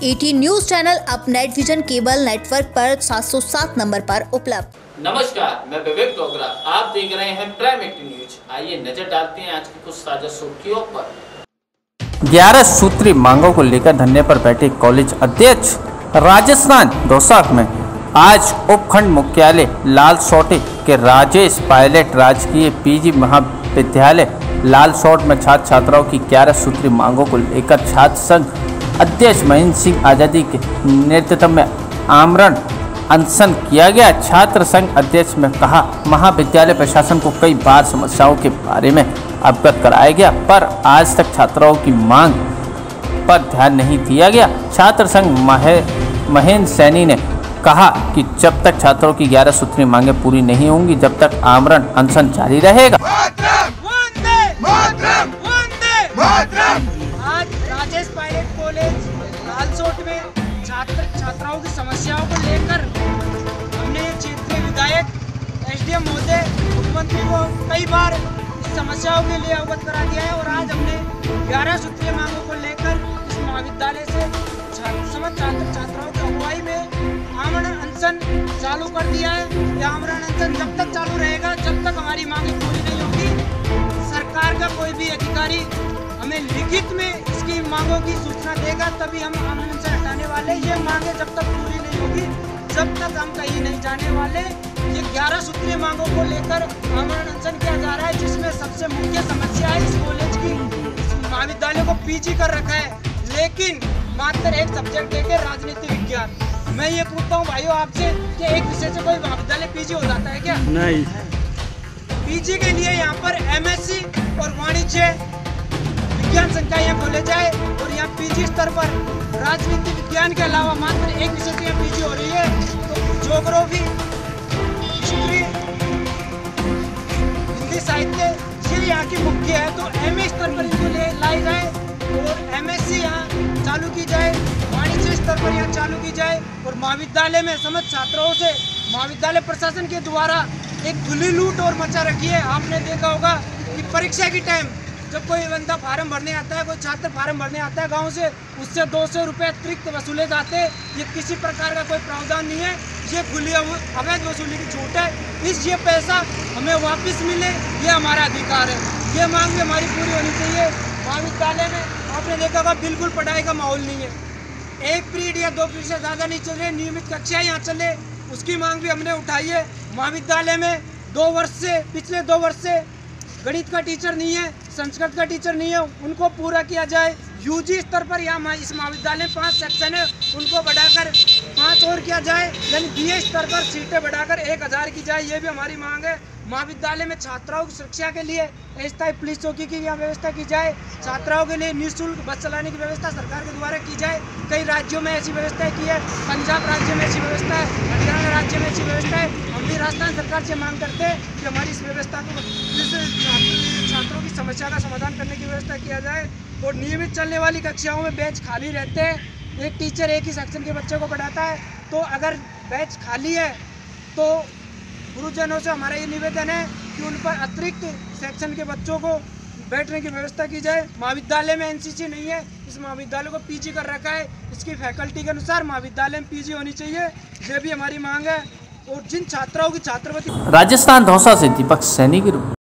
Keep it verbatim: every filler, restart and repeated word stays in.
Eighty news channel अब Net Vision cable network पर सात सौ सात नंबर पर उपलब्ध। नमस्कार, मैं विवेक डोगरा, आप देख रहे हैं प्राइम एटी न्यूज। आइए नजर डालते हैं आज की कुछ ताजा सुर्खियों पर। ग्यारह सूत्री मांगों को लेकर धरने पर बैठे कॉलेज अध्यक्ष। राजस्थान दौसा में आज उपखंड मुख्यालय लालसोट के राजेश पायलट राजकीय पीजी महाविद्यालय लालसोट में छात्र छात्राओं की ग्यारह सूत्री मांगों को लेकर छात्र संघ अध्यक्ष महेंद्र सिंह आजादी के नेतृत्व में आमरण अनशन किया गया। छात्र संघ अध्यक्ष ने कहा, महाविद्यालय प्रशासन को कई बार समस्याओं के बारे में अवगत कराया गया, पर आज तक छात्राओं की मांग पर ध्यान नहीं दिया गया। छात्र संघ महेंद्र सैनी ने कहा कि जब तक छात्रों की ग्यारह सूत्री मांगें पूरी नहीं होंगी, जब तक आमरण अनशन जारी रहेगा। आज राजेश पायलट कॉलेज लालसोट में छात्र छात्राओं की समस्याओं को लेकर हमने क्षेत्रीय विधायक एसडीएम महोदय मुख्यमंत्री को कई बार इस समस्याओं के लिए अवगत करा दिया है और आज हमने ग्यारह सूत्रीय मांगों को लेकर इस महाविद्यालय से समस्त छात्र छात्राओं की अगुवाई में आमरण अनशन चालू कर दिया है। यह आमरण अनशन जब तक चालू रहेगा जब तक हमारी मांगें पूरी नहीं होगी। सरकार का कोई भी अधिकारी हमें लिखित में इसकी मांगों की सूचना देगा तभी हम आमरण से हटाने वाले। ये मांगे जब तक पूरी नहीं होगी जब तक हम कहीं नहीं जाने वाले। ये ग्यारह सूत्रीय मांगों को लेकर आमरण अनशन किया जा रहा है, जिसमें सबसे मुख्य समस्या है इस कॉलेज की, इस महाविद्यालय को पीजी कर रखा है, लेकिन मात्र एक सब्जेक्ट देके राजनीति विज्ञान। मैं ये पूछता हूँ भाइयों आपसे कि एक विषय से कोई महाविद्यालय पीजी हो जाता है क्या? नहीं। पीजी के लिए यहाँ पर एमएससी और वाणिज्य विज्ञान संकाय खोले जाए और यहाँ पीजी स्तर पर राजनीति विज्ञान के अलावा मात्र एक विषय से यहाँ पीजी हो रही है, तो ज्योग्राफी, हिस्ट्री, हिंदी साहित्य ये यहाँ की मुख्य है, तो एमए स्तर पर इनको ले लाई जाए और एमएससी यहाँ चालू की जाए, वाणिज्य स्तर पर यहाँ चालू की जाए। और महाविद्यालय में समस्त छात्रों से महाविद्यालय प्रशासन के द्वारा एक खुली लूट और मचा रखी है। आपने देखा होगा कि परीक्षा की टाइम जब कोई बंदा फार्म भरने आता है, कोई छात्र फार्म भरने आता है गांव से, उससे दो सौ रुपये अतिरिक्त वसूले जाते हैं। ये किसी प्रकार का कोई प्रावधान नहीं है, ये खुली अवैध वसूली की छूट है। इस ये पैसा हमें वापस मिले, ये हमारा अधिकार है। ये मांग भी हमारी पूरी होनी चाहिए। महाविद्यालय में आपने देखा होगा बिल्कुल पढ़ाई का माहौल नहीं है, एक पीरियड या दो पीरियड से ज़्यादा नहीं चल रहे, नियमित कक्षाएँ यहाँ चले, उसकी मांग भी हमने उठाई है। महाविद्यालय में दो वर्ष से पिछले दो वर्ष से गणित का टीचर नहीं है, संस्कृत का टीचर नहीं है, उनको पूरा किया जाए। यूजी स्तर पर यहाँ इस महाविद्यालय में पाँच सेक्शन है, उनको बढ़ाकर पाँच और किया जाए, यानी बीए स्तर पर सीटें बढ़ाकर एक हज़ार की जाए, ये भी हमारी मांग है। महाविद्यालय में छात्राओं की सुरक्षा के लिए अस्थायी पुलिस चौकी की यहाँ व्यवस्था की जाए। छात्राओं के लिए निःशुल्क बस चलाने की व्यवस्था सरकार के द्वारा की जाए। कई राज्यों में ऐसी व्यवस्था की है, पंजाब राज्य में ऐसी व्यवस्था है, हरियाणा राज्य में ऐसी व्यवस्था है। हम भी राजस्थान सरकार से मांग करते हैं कि हमारी इस व्यवस्था को छात्रों की समस्या का समाधान करने की व्यवस्था किया जाए। और नियमित चलने वाली कक्षाओं में बेंच खाली रहते हैं, एक टीचर एक ही सेक्शन के बच्चे को पढ़ाता है, तो अगर बेंच खाली है तो गुरुजनों से हमारा ये निवेदन है कि उन पर अतिरिक्त सेक्शन के बच्चों को बैठने की व्यवस्था की जाए। महाविद्यालय में एनसीसी नहीं है, इस महाविद्यालय को पीजी कर रखा है, इसकी फैकल्टी के अनुसार महाविद्यालय में पीजी होनी चाहिए, ये भी हमारी मांग है। और जिन छात्राओं की छात्रवृत्ति। राजस्थान दौसा से दीपक सैनी की